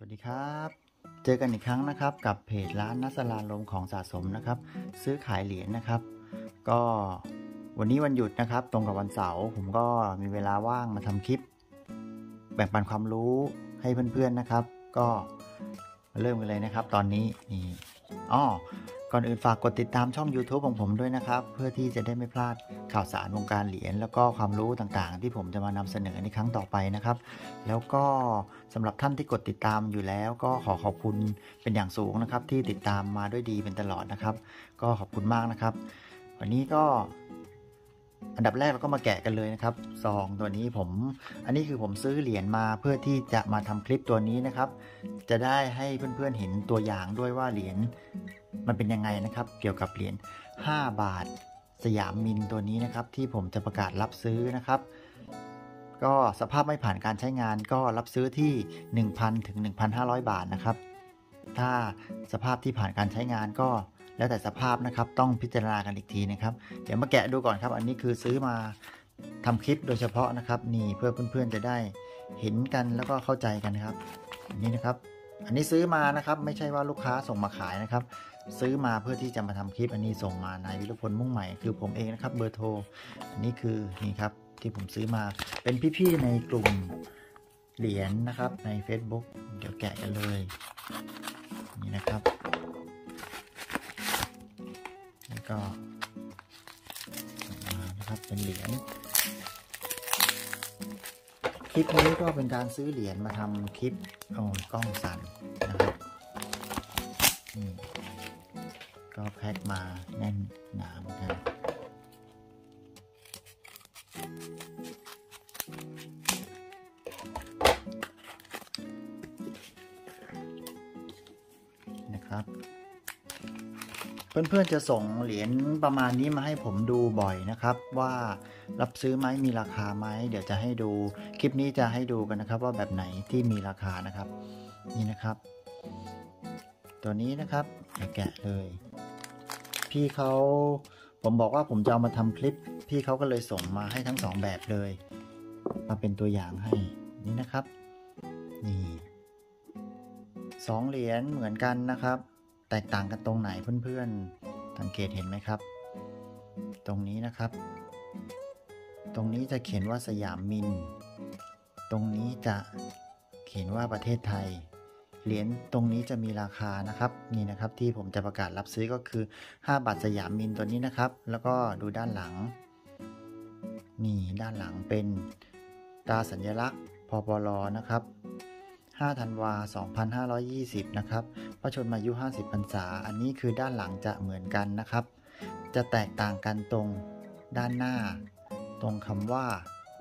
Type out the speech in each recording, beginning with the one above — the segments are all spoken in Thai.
วัสดีครับเจอกันอีกครั้งนะครับกับเพจร้านนัสลาลมของสะสมนะครับซื้อขายเหรียญนะครับ ก็วันนี้วันหยุดนะครับตรงกับวันเสาร์ผมก็มีเวลาว่างมาทำคลิปแบ่งปันความรู้ให้เพื่อนๆนะครับ ก็มาเริ่มกันเลยนะครับตอนนี้นี่ก่อนอื่นฝากกดติดตามช่อง YouTube ของผมด้วยนะครับเพื่อที่จะได้ไม่พลาดข่าวสารวงการเหรียญแล้วก็ความรู้ต่างๆที่ผมจะมานำเสนอในครั้งต่อไปนะครับแล้วก็สำหรับท่านที่กดติดตามอยู่แล้วก็ขอบคุณเป็นอย่างสูงนะครับที่ติดตามมาด้วยดีเป็นตลอดนะครับก็ขอบคุณมากนะครับวันนี้ก็อันดับแรกเราก็มาแกะกันเลยนะครับซองตัวนี้อันนี้คือผมซื้อเหรียญมาเพื่อที่จะมาทำคลิปตัวนี้นะครับจะได้ให้เพื่อนๆเห็นตัวอย่างด้วยว่าเหรียญมันเป็นยังไงนะครับเกี่ยวกับเหรียญ5 บาทสยามมินตัวนี้นะครับที่ผมจะประกาศรับซื้อนะครับก็สภาพไม่ผ่านการใช้งานก็รับซื้อที่ 1,000 ถึง 1,500 บาทนะครับถ้าสภาพที่ผ่านการใช้งานก็แล้วแต่สภาพนะครับต้องพิจารณากันอีกทีนะครับเดี๋ยวมาแกะดูก่อนครับอันนี้คือซื้อมาทำคลิปโดยเฉพาะนะครับนี่เพื่อเพื่อนๆจะได้เห็นกันแล้วก็เข้าใจกันครับนี่นะครับอันนี้ซื้อมานะครับไม่ใช่ว่าลูกค้าส่งมาขายนะครับซื้อมาเพื่อที่จะมาทำคลิปอันนี้ส่งมานายวิรพลมุ่งใหม่คือผมเองนะครับเบอร์โทรอันนี้คือนี่ครับที่ผมซื้อมาเป็นพี่ๆในกลุ่มเหรียญนะครับใน Facebook เดี๋ยวแกะกันเลยนี่นะครับแล้วก็มานะครับเป็นเหรียญคลิปนี้ก็เป็นการซื้อเหรียญมาทำคลิปกล้องสั่นนะครับก็แพ็คมาแน่นหนาเหมือนกันนะครับเพื่อนๆจะส่งเหรียญประมาณนี้มาให้ผมดูบ่อยนะครับว่ารับซื้อไหมมีราคาไหมเดี๋ยวจะให้ดูคลิปนี้จะให้ดูกันนะครับว่าแบบไหนที่มีราคานะครับนี่นะครับตัวนี้นะครับแกะเลยพี่เขาผมบอกว่าผมจะเอามาทำคลิปพี่เขาก็เลยส่งมาให้ทั้ง2แบบเลยมาเป็นตัวอย่างให้นี่นะครับนี่2เหรียญเหมือนกันนะครับแตกต่างกันตรงไหนเพื่อนๆสังเกตเห็นไหมครับตรงนี้นะครับตรงนี้จะเขียนว่าสยามมินตรงนี้จะเขียนว่าประเทศไทยเหรียญตรงนี้จะมีราคานะครับนี่นะครับที่ผมจะประกาศรับซื้อก็คือ5 บาทสยามมินตัวนี้นะครับแล้วก็ดูด้านหลังนี่ด้านหลังเป็นตราสัญลักษณ์พปล.นะครับ5 ธันวา 2520นะครับพระชนมายุ 50 พรรษาอันนี้คือด้านหลังจะเหมือนกันนะครับจะแตกต่างกันตรงด้านหน้าตรงคำว่า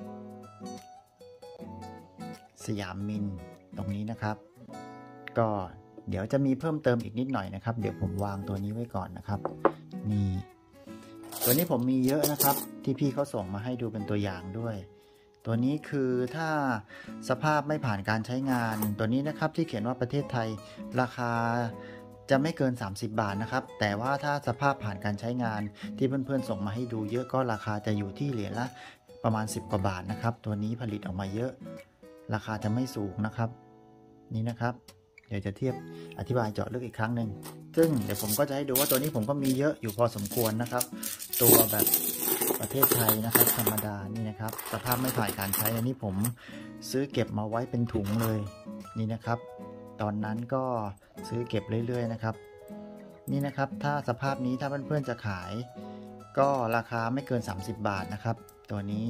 สยามมินตรงนี้นะครับก็เดี๋ยวจะมีเพิ่มเติมอีกนิดหน่อยนะครับเดี๋ยวผมวางตัวนี้ไว้ก่อนนะครับนี่ตัวนี้ผมมีเยอะนะครับที่พี่เขาส่งมาให้ดูเป็นตัวอย่างด้วยตัวนี้คือถ้าสภาพไม่ผ่านการใช้งานตัวนี้นะครับที่เขียนว่าประเทศไทยราคาจะไม่เกิน30 บาทนะครับแต่ว่าถ้าสภาพผ่านการใช้งานที่เพื่อนๆส่งมาให้ดูเยอะก็ราคาจะอยู่ที่เหรียญละประมาณ10 กว่าบาทนะครับตัวนี้ผลิตออกมาเยอะราคาจะไม่สูงนะครับนี่นะครับเดี๋ยวจะเทียบอธิบายเจาะลึกอีกครั้งหนึ่งซึ่งเดี๋ยวผมก็จะให้ดูว่าตัวนี้ผมก็มีเยอะอยู่พอสมควรนะครับตัวแบบประเทศไทยนะครับธรรมดานี่นะครับสภาพไม่ผ่านการใช้อันนี้ผมซื้อเก็บมาไว้เป็นถุงเลยนี่นะครับตอนนั้นก็ซื้อเก็บเรื่อยๆนะครับนี่นะครับถ้าสภาพนี้ถ้าเพื่อนๆจะขายก็ราคาไม่เกิน30 บาทนะครับตัวนี้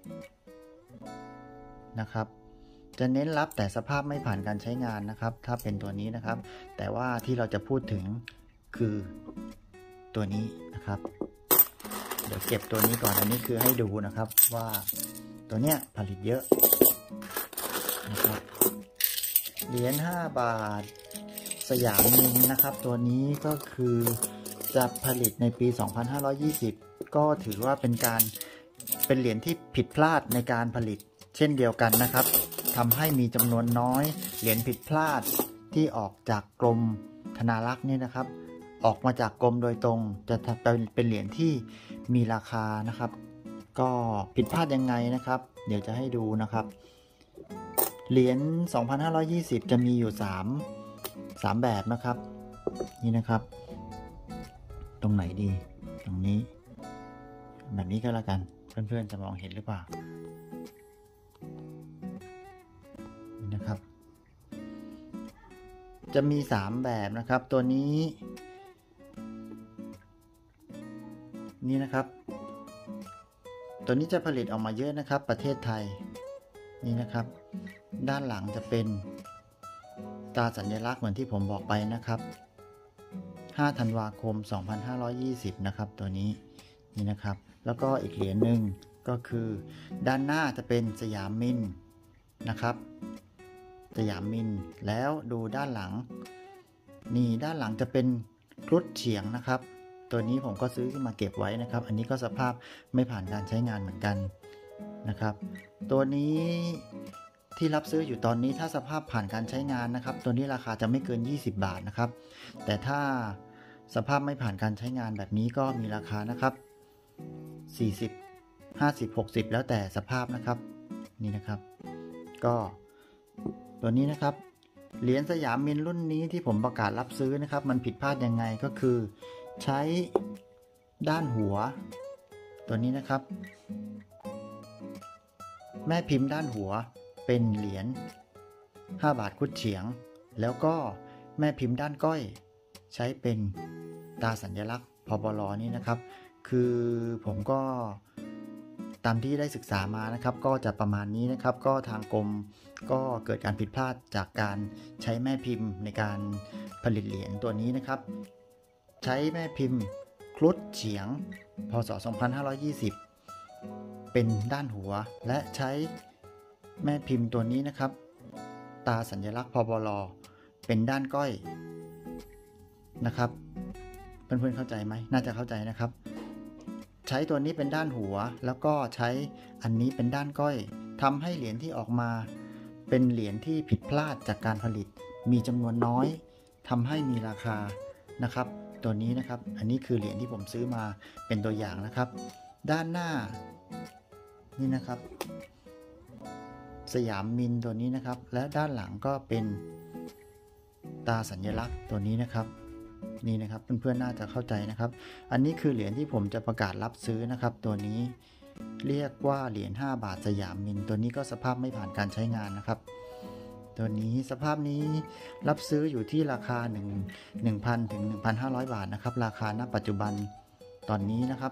นะครับจะเน้นรับแต่สภาพไม่ผ่านการใช้งานนะครับถ้าเป็นตัวนี้นะครับแต่ว่าที่เราจะพูดถึงคือตัวนี้นะครับเดี๋ยวเก็บตัวนี้ก่อนอันนี้คือให้ดูนะครับว่าตัวเนี้ยผลิตเยอะนะครับเหรียญ5 บาทสยามมินนะครับตัวนี้ก็คือจะผลิตในปี 2520 ก็ถือว่าเป็นเหรียญที่ผิดพลาดในการผลิตเช่นเดียวกันนะครับทำให้มีจำนวนน้อยเหรียญผิดพลาดที่ออกจากกรมธนารักษ์นี่นะครับออกมาจากกรมโดยตรงจะเป็นเหรียญที่มีราคานะครับก็ผิดพลาดยังไงนะครับเดี๋ยวจะให้ดูนะครับเหรียญ 2,520 จะมีอยู่3แบบนะครับนี่นะครับตรงไหนดีตรงนี้แบบนี้ก็แล้วกันเพื่อนๆจะมองเห็นหรือเปล่านี่นะครับจะมี3แบบนะครับตัวนี้นี่นะครับตัวนี้จะผลิตออกมาเยอะนะครับประเทศไทยนี่นะครับด้านหลังจะเป็นตราสัญลักษณ์เหมือนที่ผมบอกไปนะครับ5 ธันวาคม 2520 นะครับตัวนี้นี่นะครับแล้วก็อีกเหรียญหนึ่งก็คือด้านหน้าจะเป็นสยามมินนะครับสยามมินแล้วดูด้านหลังนี่ด้านหลังจะเป็นครุฑเฉียงนะครับตัวนี้ผมก็ซื้อขึ้นมาเก็บไว้นะครับอันนี้ก็สภาพไม่ผ่านการใช้งานเหมือนกันนะครับตัวนี้ที่รับซื้ออยู่ตอนนี้ถ้าสภาพผ่านการใช้งานนะครับตัวนี้ราคาจะไม่เกิน20 บาทนะครับแต่ถ้าสภาพไม่ผ่านการใช้งานแบบนี้ก็มีราคานะครับ40 50 60แล้วแต่สภาพนะครับนี่นะครับก็ตัวนี้นะครับเหรียญสยามมินรุ่นนี้ที่ผมประกาศรับซื้อนะครับมันผิดพลาดยังไงก็คือใช้ด้านหัวตัวนี้นะครับแม่พิมพ์ด้านหัวเป็นเหรียญ5 บาทครุฑเฉียงแล้วก็แม่พิมพ์ด้านก้อยใช้เป็นตราสัญลักษณ์พบล.นี่นะครับคือผมก็ตามที่ได้ศึกษามานะครับก็จะประมาณนี้นะครับก็ทางกรมก็เกิดการผิดพลาดจากการใช้แม่พิมพ์ในการผลิตเหรียญตัวนี้นะครับใช้แม่พิมพ์ครุฑเฉียงพ.ศ. 2520เป็นด้านหัวและใช้แม่พิมพ์ตัวนี้นะครับตราสัญลักษณ์พบล.เป็นด้านก้อยนะครับเพื่อนๆเข้าใจไหมน่าจะเข้าใจนะครับใช้ตัวนี้เป็นด้านหัวแล้วก็ใช้อันนี้เป็นด้านก้อยทำให้เหรียญที่ออกมาเป็นเหรียญที่ผิดพลาดจากการผลิตมีจำนวนน้อยทำให้มีราคานะครับตัวนี้นะครับอันนี้คือเหรียญที่ผมซื้อมาเป็นตัวอย่างนะครับด้านหน้านี่นะครับสยามมินตัวนี้นะครับและด้านหลังก็เป็นตราสัญลักษณ์ตัวนี้นะครับนี่นะครับเพื่อนๆน่าจะเข้าใจนะครับอันนี้คือเหรียญที่ผมจะประกาศรับซื้อนะครับตัวนี้เรียกว่าเหรียญ5 บาทสยามมินตัวนี้ก็สภาพไม่ผ่านการใช้งานนะครับตัวนี้สภาพนี้รับซื้ออยู่ที่ราคา1,000 ถึง 1,500 บาทนะครับราคาณปัจจุบันตอนนี้นะครับ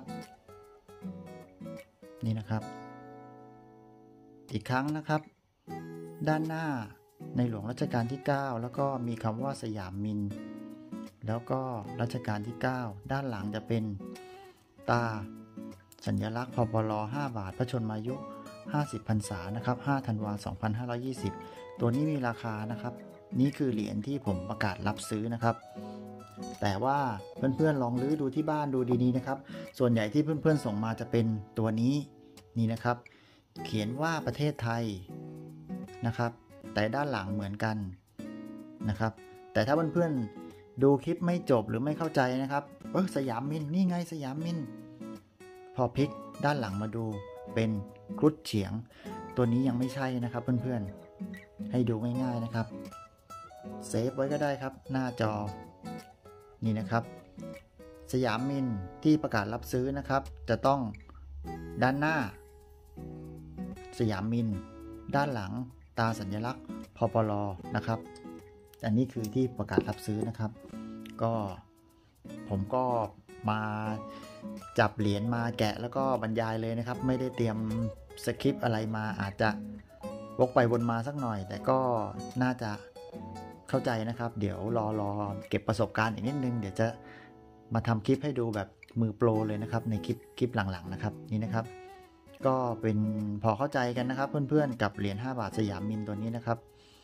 นี่นะครับอีกครั้งนะครับด้านหน้าในหลวงรัชกาลที่9แล้วก็มีคำว่าสยามมินแล้วก็รัชกาลที่9ด้านหลังจะเป็นตราสัญลักษณ์พบล. 5 บาทพระชนมายุ50 พรรษานะครับ5 ธันวาคม 2520ตัวนี้มีราคานะครับนี่คือเหรียญที่ผมประกาศรับซื้อนะครับแต่ว่าเพื่อนๆลองลื้อดูที่บ้านดูดีๆนะครับส่วนใหญ่ที่เพื่อนๆส่งมาจะเป็นตัวนี้นี่นะครับเขียนว่าประเทศไทยนะครับแต่ด้านหลังเหมือนกันนะครับแต่ถ้าเพื่อนๆดูคลิปไม่จบหรือไม่เข้าใจนะครับสยามมินนี่ไงสยามมินพอพลิกด้านหลังมาดูเป็นครุฑเฉียงตัวนี้ยังไม่ใช่นะครับเพื่อนๆให้ดูง่ายๆนะครับเซฟไว้ก็ได้ครับหน้าจอนี่นะครับสยามมินที่ประกาศรับซื้อนะครับจะต้องด้านหน้าสยามมินด้านหลังตราสัญลักษณ์พปล.นะครับอันนี้คือที่ประกาศรับซื้อนะครับก็ผมก็มาจับเหรียญมาแกะแล้วก็บรรยายเลยนะครับไม่ได้เตรียมสคริปต์อะไรมาอาจจะวกไปวนมาสักหน่อยแต่ก็น่าจะเข้าใจนะครับเดี๋ยวรอเก็บประสบการณ์อีกนิดนึงเดี๋ยวจะมาทำคลิปให้ดูแบบมือโปรเลยนะครับในคลิปหลังๆนะครับนี่นะครับก็เป็นพอเข้าใจกันนะครับเพื่อนๆกับเหรียญ5 บาทสยามมินตัวนี้นะครับ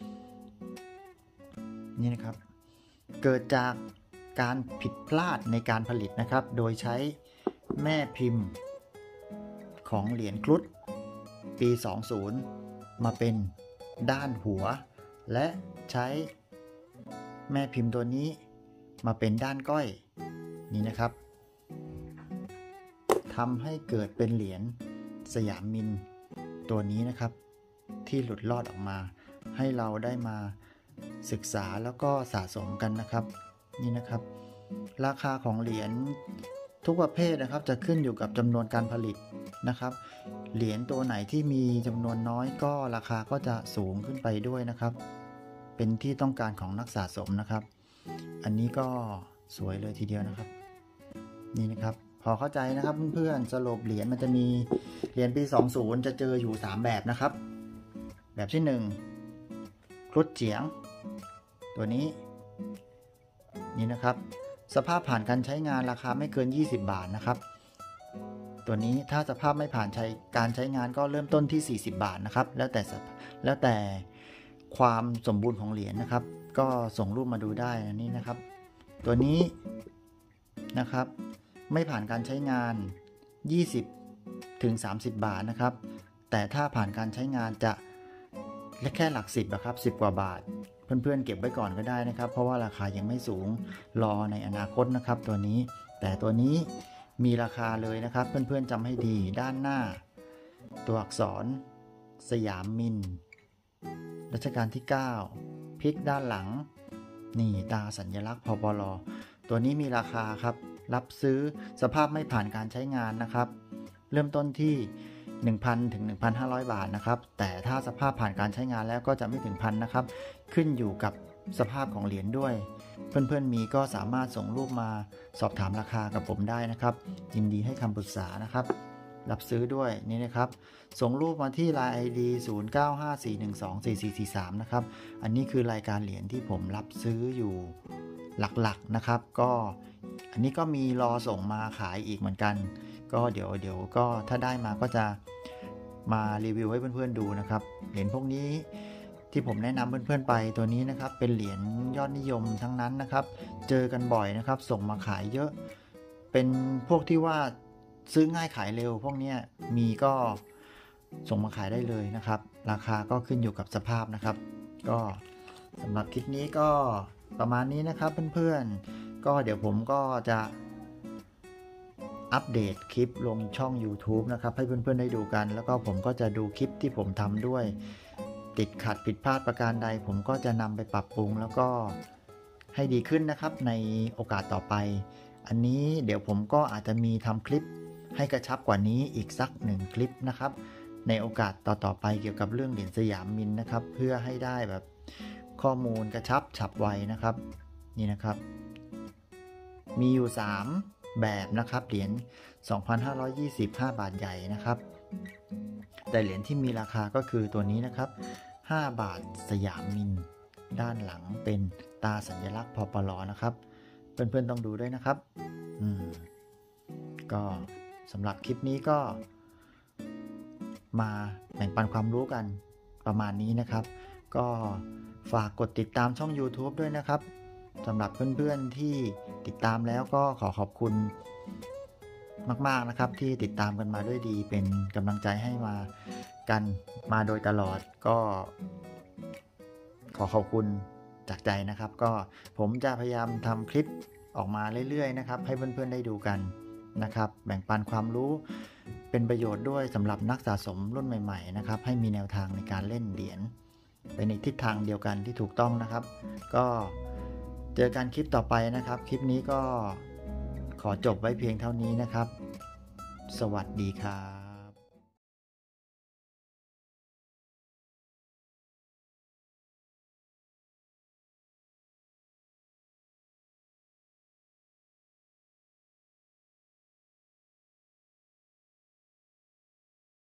นี่นะครับเกิดจากการผิดพลาดในการผลิตนะครับโดยใช้แม่พิมพ์ของเหรียญครุฑปี 20มาเป็นด้านหัวและใช้แม่พิมพ์ตัวนี้มาเป็นด้านก้อยนี่นะครับทำให้เกิดเป็นเหรียญสยามมินตัวนี้นะครับที่หลุดลอดออกมาให้เราได้มาศึกษาแล้วก็สะสมกันนะครับนี่นะครับราคาของเหรียญทุกประเภทนะครับจะขึ้นอยู่กับจำนวนการผลิตนะครับเหรียญตัวไหนที่มีจำนวนน้อยก็ราคาก็จะสูงขึ้นไปด้วยนะครับเป็นที่ต้องการของนักสะสมนะครับอันนี้ก็สวยเลยทีเดียวนะครับนี่นะครับพอเข้าใจนะครับเพื่อนๆสรุปเหรียญมันจะมีเหรียญปี20จะเจออยู่3แบบนะครับแบบที่1ครุฑเจียงตัวนี้นี่นะครับสภาพผ่านการใช้งานราคาไม่เกิน20 บาทนะครับตัวนี้ถ้าสภาพไม่ผ่านการใช้งานก็เริ่มต้นที่40 บาทนะครับแล้วแต่ความสมบูรณ์ของเหรียญนะครับก็ส่งรูปมาดูได้นะนี่นะครับตัวนี้นะครับไม่ผ่านการใช้งาน20 ถึง 30 บาทนะครับแต่ถ้าผ่านการใช้งานจะแค่หลัก10นะครับ10 กว่าบาทเพื่อนๆเก็บไว้ก่อนก็ได้นะครับเพราะว่าราคายังไม่สูงรอในอนาคตนะครับตัวนี้แต่ตัวนี้มีราคาเลยนะครับเพื่อนๆจำให้ดีด้านหน้าตัวอักษรสยามมินรัชกาลที่9พลิกด้านหลังนี่ตาสัญลักษณ์พปล.ตัวนี้มีราคาครับรับซื้อสภาพไม่ผ่านการใช้งานนะครับเริ่มต้นที่ 1,000 ถึง 1,500 บาทนะครับแต่ถ้าสภาพผ่านการใช้งานแล้วก็จะไม่ถึงพันนะครับขึ้นอยู่กับสภาพของเหรียญด้วยเพื่อนๆมีก็สามารถส่งรูปมาสอบถามราคากับผมได้นะครับยินดีให้คำปรึกษานะครับรับซื้อด้วยนี่นะครับส่งรูปมาที่ LINE ID 0954124443นะครับอันนี้คือรายการเหรียญที่ผมรับซื้ออยู่หลักๆนะครับก็อันนี้ก็มีรอส่งมาขายอีกเหมือนกันก็เดี๋ยวก็ถ้าได้มาก็จะมารีวิวให้เพื่อนๆดูนะครับเหรียญพวกนี้ที่ผมแนะนำเพื่อนๆไปตัวนี้นะครับเป็นเหรียญยอดนิยมทั้งนั้นนะครับเจอกันบ่อยนะครับส่งมาขายเยอะเป็นพวกที่ว่าซื้อง่ายขายเร็วพวกนี้มีก็ส่งมาขายได้เลยนะครับราคาก็ขึ้นอยู่กับสภาพนะครับก็สำหรับคลิปนี้ก็ประมาณนี้นะครับเพื่อนๆก็เดี๋ยวผมก็จะอัปเดตคลิปลงช่อง YouTube นะครับให้เพื่อนๆได้ดูกันแล้วก็ผมก็จะดูคลิปที่ผมทำด้วยติดขัดผิดพลาดประการใดผมก็จะนำไปปรับปรุงแล้วก็ให้ดีขึ้นนะครับในโอกาสต่อไปอันนี้เดี๋ยวผมก็อาจจะมีทำคลิปให้กระชับกว่านี้อีกสัก1คลิปนะครับในโอกาสต่อๆไปเกี่ยวกับเรื่องเหรียญสยามมินนะครับเพื่อให้ได้แบบข้อมูลกระชับฉับไวนะครับนี่นะครับมีอยู่3แบบนะครับเหรียญ 2,525 บาทใหญ่นะครับแต่เหรียญที่มีราคาก็คือตัวนี้นะครับ5 บาทสยามมินด้านหลังเป็นตาสัญลักษณ์พปล.นะครับเพื่อนๆต้องดูด้วยนะครับก็สำหรับคลิปนี้ก็มาแบ่งปันความรู้กันประมาณนี้นะครับก็ฝากกดติดตามช่อง YouTube ด้วยนะครับสำหรับเพื่อนๆที่ติดตามแล้วก็ขอบคุณมากๆนะครับที่ติดตามกันมาด้วยดีเป็นกำลังใจให้มาโดยตลอดก็ขอบคุณจากใจนะครับก็ผมจะพยายามทำคลิปออกมาเรื่อยๆนะครับให้เพื่อนๆได้ดูกันนะครับแบ่งปันความรู้เป็นประโยชน์ด้วยสำหรับนักสะสมรุ่นใหม่ๆนะครับให้มีแนวทางในการเล่นเหรียญไปในทิศทางเดียวกันที่ถูกต้องนะครับก็เจอกันคลิปต่อไปนะครับคลิปนี้ก็ขอจบไว้เพียงเท่านี้นะครับสวัสดีครับ